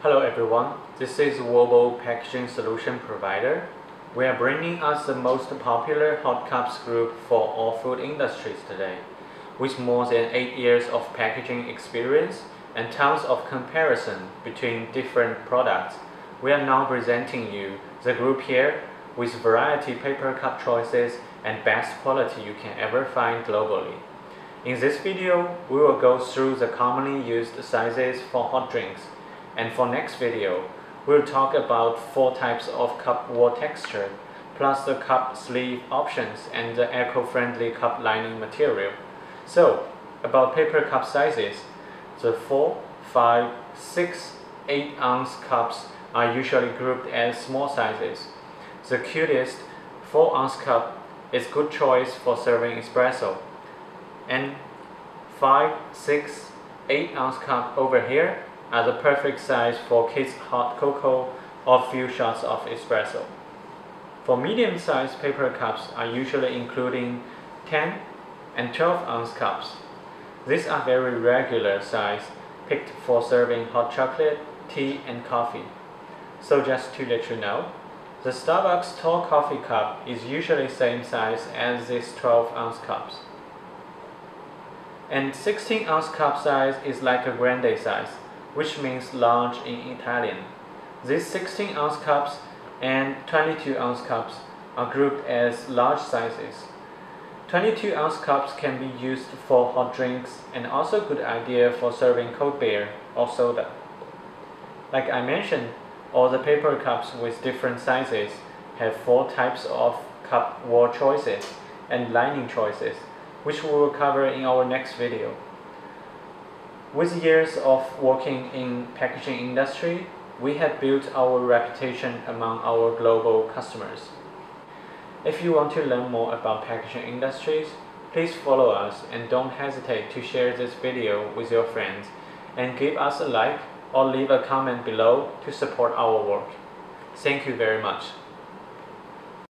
Hello everyone, this is Global Packaging Solution Provider. We are bringing us the most popular hot cups group for all food industries today. With more than 8 years of packaging experience and tons of comparison between different products, we are now presenting you the group here with variety paper cup choices and best quality you can ever find globally. In this video, we will go through the commonly used sizes for hot drinks. And for next video, we'll talk about 4 types of cup wall texture, plus the cup sleeve options and the eco-friendly cup lining material. So, about paper cup sizes, the 4, 5, 6, 8 ounce cups are usually grouped as small sizes. The cutest 4 ounce cup is good choice for serving espresso. And 5, 6, 8 ounce cup over here are the perfect size for kids' hot cocoa or few shots of espresso. For medium-sized paper cups are usually including 10 and 12 ounce cups. These are very regular size picked for serving hot chocolate, tea and coffee. So just to let you know, the Starbucks tall coffee cup is usually same size as these 12 ounce cups. And 16 ounce cup size is like a grande size, which means large in Italian. These 16 ounce cups and 22 ounce cups are grouped as large sizes. 22 ounce cups can be used for hot drinks and also a good idea for serving cold beer or soda. Like I mentioned, all the paper cups with different sizes have 4 types of cup wall choices and lining choices, which we will cover in our next video. With years of working in packaging industry, we have built our reputation among our global customers. If you want to learn more about packaging industries, please follow us and don't hesitate to share this video with your friends and give us a like or leave a comment below to support our work. Thank you very much.